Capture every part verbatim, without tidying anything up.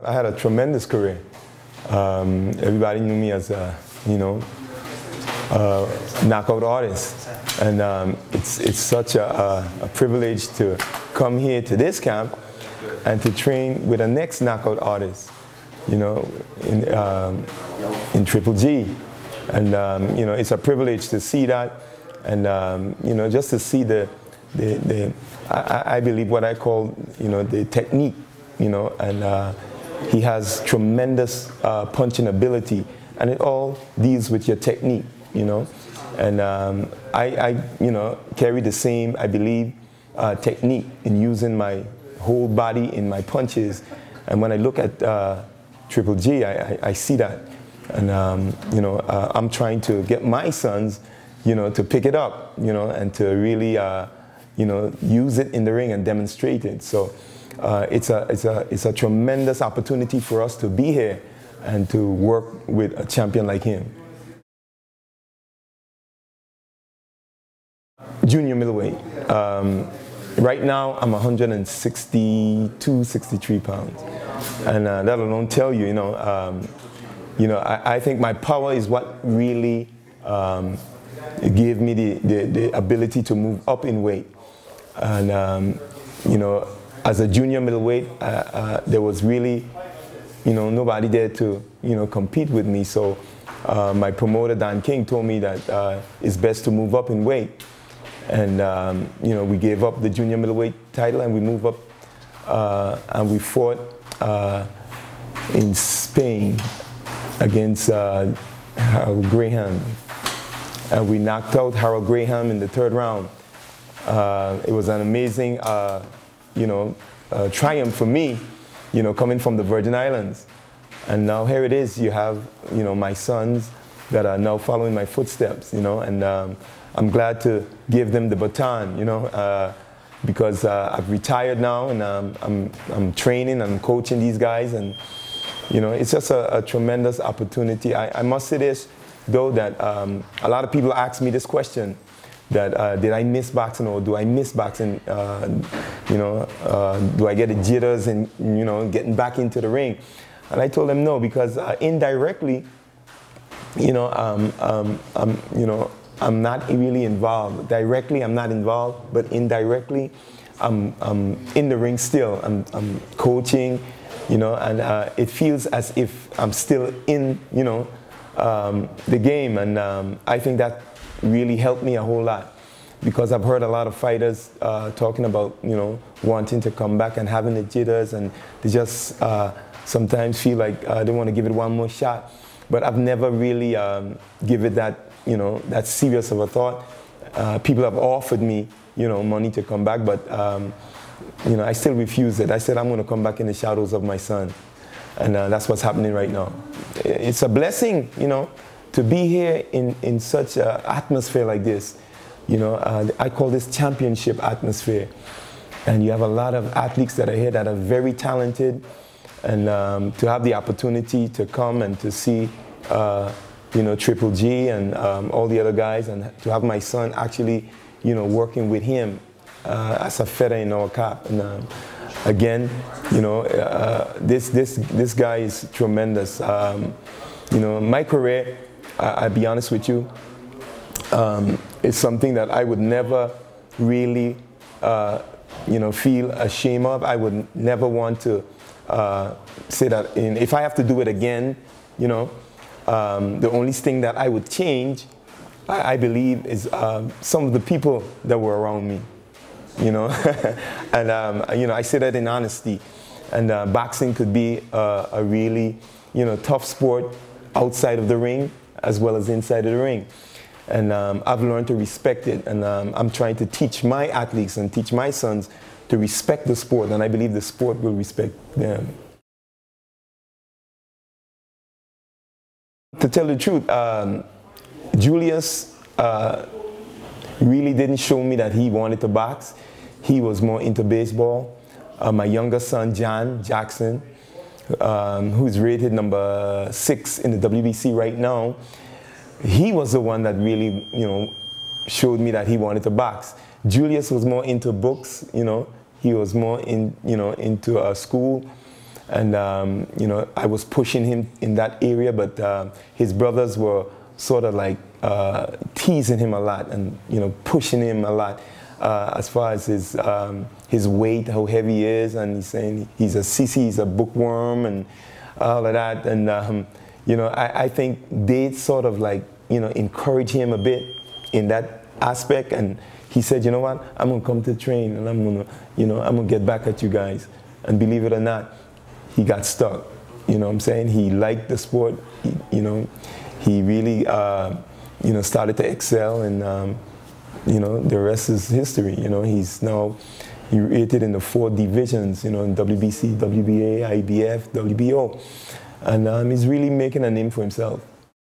I had a tremendous career. Um, everybody knew me as a, you know, uh, knockout artist. And um, it's, it's such a, a, a privilege to come here to this camp and to train with the next knockout artist, you know, in, um, in Triple G. And, um, you know, it's a privilege to see that and, um, you know, just to see the, the, the I, I believe what I call, you know, the technique, you know, and uh, he has tremendous uh, punching ability, and it all deals with your technique, you know. And um, I, I, you know, carry the same, I believe, uh, technique in using my whole body in my punches. And when I look at uh, Triple G, I, I, I see that. And, um, you know, uh, I'm trying to get my sons, you know, to pick it up, you know, and to really, uh, you know, use it in the ring and demonstrate it. So uh, it's, a, it's, a, it's a tremendous opportunity for us to be here and to work with a champion like him. Junior middleweight. Um, right now, I'm one hundred sixty-two, sixty-three pounds. And uh, that alone tell you, you know, um, you know, I, I think my power is what really um, gave me the, the, the ability to move up in weight. And, um, you know, as a junior middleweight, uh, uh, there was really, you know, nobody there to, you know, compete with me. So uh, my promoter, Dan King, told me that uh, it's best to move up in weight. And, um, you know, we gave up the junior middleweight title and we moved up uh, and we fought uh, in Spain against uh, Harold Graham. And we knocked out Harold Graham in the third round. Uh, it was an amazing, uh, you know, uh, triumph for me, you know, coming from the Virgin Islands. And now here it is, you have, you know, my sons that are now following my footsteps, you know, and um, I'm glad to give them the baton, you know, uh, because uh, I've retired now and um, I'm, I'm training and coaching these guys, and, you know, it's just a, a tremendous opportunity. I, I must say this, though, that um, a lot of people ask me this question, that uh, did I miss boxing or do I miss boxing, uh, you know, uh, do I get the jitters and, you know, getting back into the ring? And I told them no, because uh, indirectly, you know, um, um, um, you know, I'm not really involved. Directly, I'm not involved, but indirectly, I'm, I'm in the ring still. I'm, I'm coaching, you know, and uh, it feels as if I'm still in, you know, um, the game. And um, I think that really helped me a whole lot, because I've heard a lot of fighters uh, talking about, you know, wanting to come back and having the jitters, and they just uh, sometimes feel like uh, they want to give it one more shot. But I've never really um, given it that, you know, that serious of a thought. Uh, people have offered me, you know, money to come back, but, um, you know, I still refuse it. I said I'm going to come back in the shadows of my son. And uh, that's what's happening right now. It's a blessing, you know, to be here in, in such an atmosphere like this. You know, uh, I call this championship atmosphere. And you have a lot of athletes that are here that are very talented. And um, to have the opportunity to come and to see, uh, you know, Triple G and um, all the other guys, and to have my son actually, you know, working with him uh, as a feather in our cap. And um, again, you know, uh, this this this guy is tremendous. Um, you know, my career, I, I'll be honest with you, um, is something that I would never really, uh, you know, feel ashamed of. I would never want to uh, say that in, if I have to do it again, you know. Um, the only thing that I would change, I, I believe, is um, some of the people that were around me, you know. And, um, you know, I say that in honesty. And uh, boxing could be uh, a really, you know, tough sport outside of the ring as well as inside of the ring. And um, I've learned to respect it. And um, I'm trying to teach my athletes and teach my sons to respect the sport. And I believe the sport will respect them. To tell the truth, um, Julius uh, really didn't show me that he wanted to box. He was more into baseball. Uh, my younger son, John Jackson, um, who's rated number six in the W B C right now, he was the one that really, you know, showed me that he wanted to box. Julius was more into books, you know. He was more in, you know, into uh, school. And, um, you know, I was pushing him in that area, but uh, his brothers were sort of like uh, teasing him a lot and, you know, pushing him a lot uh, as far as his, um, his weight, how heavy he is, and he's saying he's a sissy, he's a bookworm, and all of that. And, um, you know, I, I think they sort of like, you know, encourage him a bit in that aspect. And he said, you know what, I'm going to come to train, and I'm going to, you know, I'm going to get back at you guys. And believe it or not, he got stuck. You know what I'm saying? He liked the sport. He, you know, he really, uh, you know, started to excel, and, um, you know, the rest is history. You know, he's now, he rated in the four divisions, you know, in W B C, W B A, I B F, W B O. And um, he's really making a name for himself.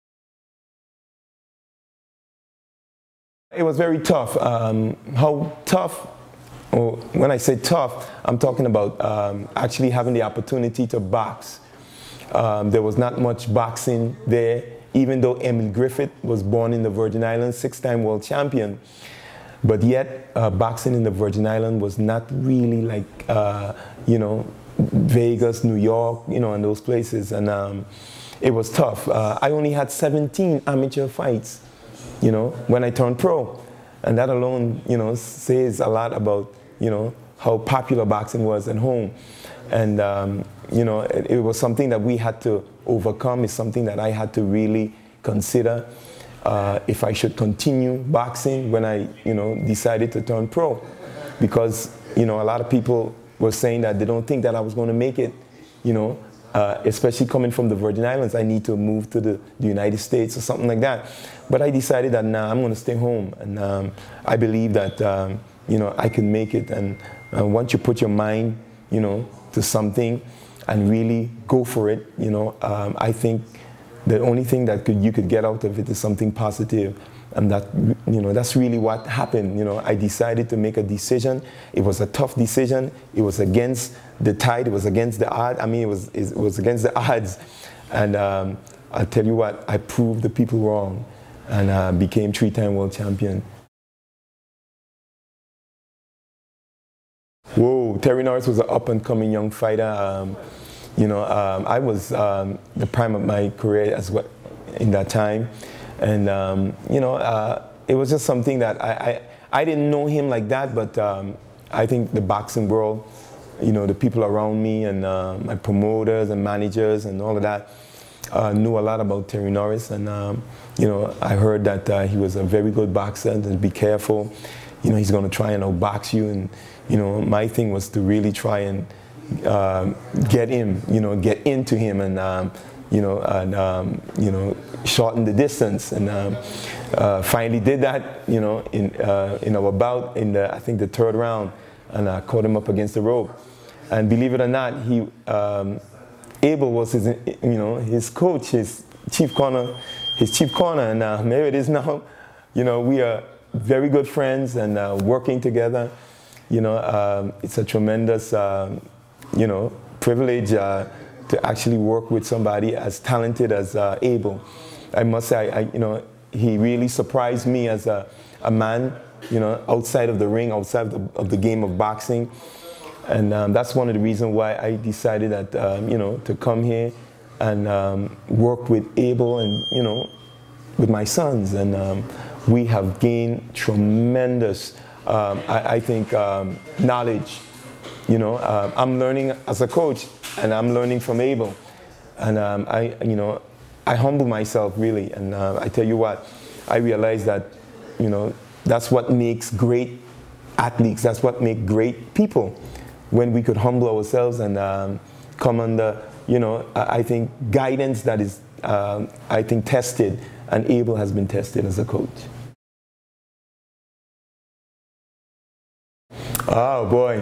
It was very tough. Um, how tough? Oh, when I say tough, I'm talking about um, actually having the opportunity to box. Um, there was not much boxing there, even though Emil Griffith was born in the Virgin Islands, six-time world champion. But yet, uh, boxing in the Virgin Islands was not really like, uh, you know, Vegas, New York, you know, and those places. And um, it was tough. Uh, I only had seventeen amateur fights, you know, when I turned pro. And that alone, you know, says a lot about, you know, how popular boxing was at home. And, um, you know, it, it was something that we had to overcome. It's something that I had to really consider uh, if I should continue boxing when I, you know, decided to turn pro. Because, you know, a lot of people were saying that they don't think that I was going to make it, you know, uh, especially coming from the Virgin Islands. I need to move to the, the United States or something like that. But I decided that, nah, I'm going to stay home. And um, I believe that, um, you know, I can make it. And uh, once you put your mind, you know, to something and really go for it, you know, um, I think the only thing that could, you could get out of it is something positive. And that, you know, that's really what happened. You know, I decided to make a decision. It was a tough decision. It was against the tide. It was against the odds. I mean, it was, it was against the odds. And um, I'll tell you what, I proved the people wrong and uh, became three-time world champion. Whoa, Terry Norris was an up-and-coming young fighter. Um, you know, um, I was um, the prime of my career as well in that time. And, um, you know, uh, it was just something that I, I, I didn't know him like that, but um, I think the boxing world, you know, the people around me and uh, my promoters and managers and all of that uh, knew a lot about Terry Norris. And, um, you know, I heard that uh, he was a very good boxer, and be careful. You know, he's going to try and outbox you. And, you know, my thing was to really try and uh, get him, you know, get into him and, um, you know, and, um, you know, shorten the distance. And um, uh, finally did that, you know, in, uh, in our bout in the, I think the third round, and I caught him up against the rope. And believe it or not, he, um, Abel was his, you know, his coach, his chief corner, his chief corner, and uh, there it is now. You know, we are very good friends and uh, working together. You know, um, it's a tremendous, um, you know, privilege uh, to actually work with somebody as talented as uh, Abel. I must say, I, you know, he really surprised me as a, a man, you know, outside of the ring, outside of the, of the game of boxing. And um, that's one of the reasons why I decided that, um, you know, to come here and um, work with Abel and, you know, with my sons. And um, we have gained tremendous, um, I, I think, um, knowledge. You know, uh, I'm learning as a coach, and I'm learning from Abel. And um, I, you know, I humble myself really. And uh, I tell you what, I realize that, you know, that's what makes great athletes. That's what makes great people. When we could humble ourselves and um, come under, you know, I think guidance that is, um, I think, tested, and Abel has been tested as a coach. Oh boy,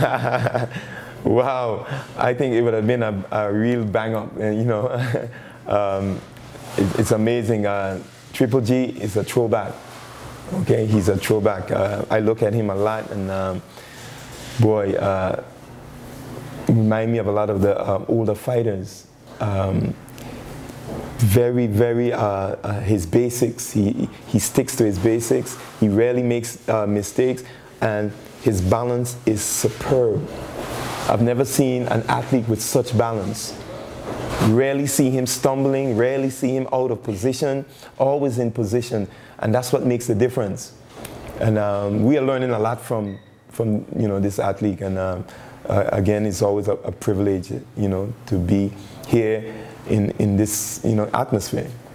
wow! I think it would have been a, a real bang up. You know, um, it, it's amazing. Uh, Triple G is a throwback. Okay, he's a throwback. Uh, I look at him a lot, and um, boy, uh, remind me of a lot of the uh, older fighters. Um, very, very, uh, uh, his basics. He he sticks to his basics. He rarely makes uh, mistakes, and his balance is superb. I've never seen an athlete with such balance. Rarely see him stumbling, rarely see him out of position, always in position, and that's what makes the difference. And um, we are learning a lot from, from you know, this athlete, and um, uh, again, it's always a, a privilege, you know, to be here in, in this, you know, atmosphere.